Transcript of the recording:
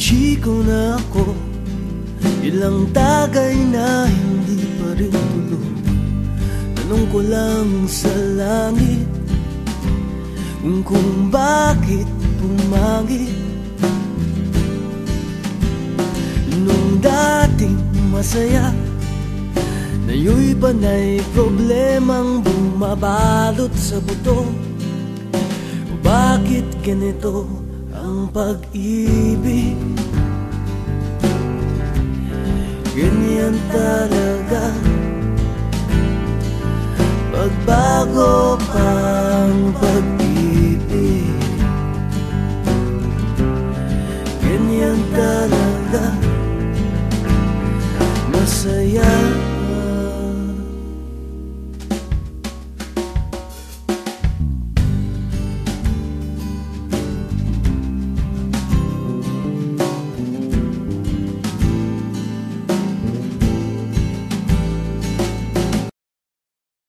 chiko na ako, ilang tagay na hindi pa rin tuloy. Tanong ko lang sa langit kung bakit pumangit. Nung dating masaya, ngayon'y panay problemang bumabalot sa buto. Bakit ganito ang pag-ibig? Ganyan talaga, pagbago pang pag-ibig. Ganyan talaga, masaya